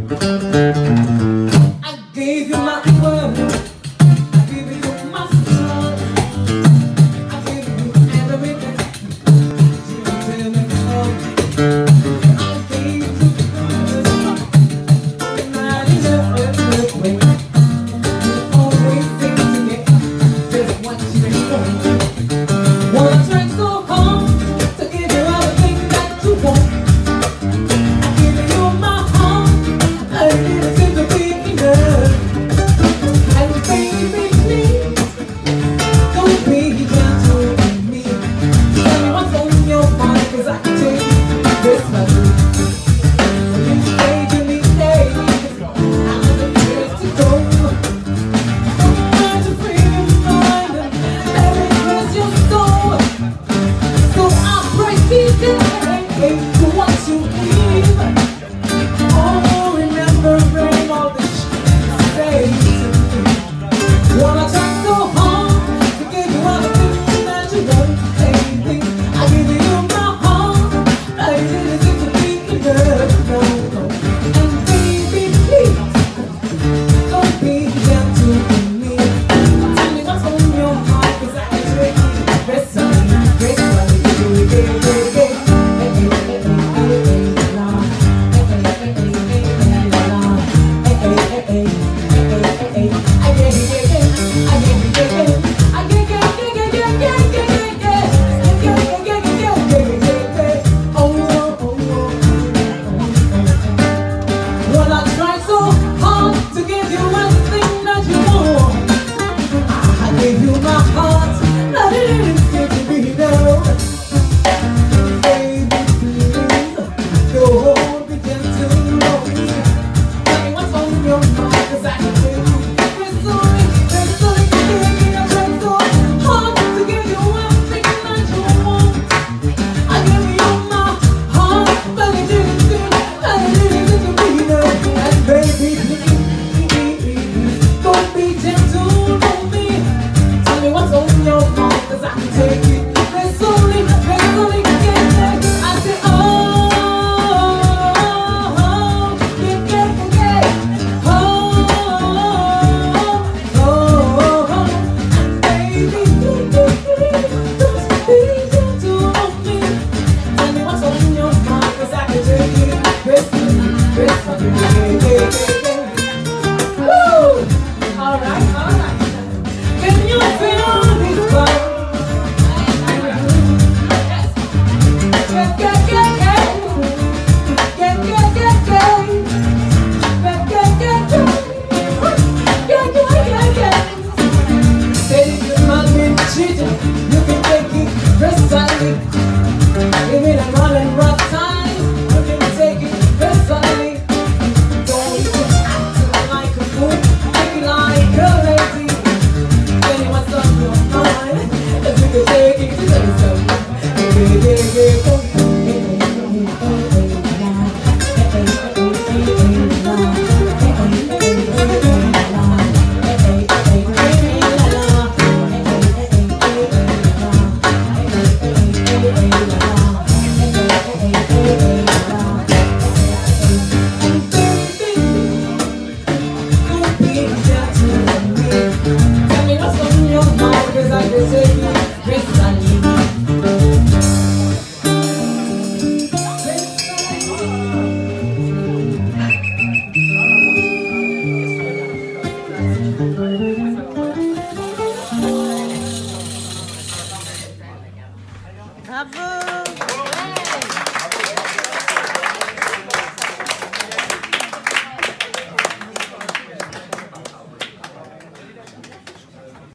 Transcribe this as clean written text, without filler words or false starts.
I gave you my word, I gave you my soul, I gave you everything. You tell me no. I gave you the promise, and I deserve everything. You always seem to get just what you want. Wanna try so hard to give you everything that you want. I give you my heart, I didn't seem to be enough. And baby, please, don't be gentle with me. Tell me what's on your mind, 'cause I can take this much. So you say to me, hey, I'm the place to go. Somewhere to free your mind and rest your soul. So I pray today to what you need. Oh, remembering all the shit you say to me. Wanna try so hard to give you all the things that you want, baby. I give you my heart, I didn't seem to be enough, no, no. And baby, please, don't be gentle with me. Tell me what's on your mind, 'cause I can take it. Rest on me, rest on me, well, I tried so hard to give you everything that you want. I gave you my heart, I didn't seem to be enough. Baby, please, don't be gentle on me. Tell me what's on your mind, 'cause I can take it. Rest on me, baby, I tried so hard to give you everything that you want. I gave you my heart, but it didn't seem to be enough. And baby, please, don't be gentle on me. Tell me what's on your mind, 'cause I can take it. There's only can take. I say, oh, yeah, oh, and baby, don't be gentle on me. Tell me what's on your mind, 'cause I can take it. Rest on me, yeah. Woo! All right. Can you feel this vibe? You can take it, rest on me. Give me the running rough time. You can take it, rest on me. Don't even act like a fool, make it like a lady. Tell me what's on your mind, if you can take it, rest on me. Tell me what's on your mind, 'cause I can take it, rest on me. Bravo!